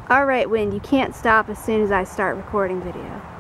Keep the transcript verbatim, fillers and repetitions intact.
Alright, Wind, you can't stop as soon as I start recording video.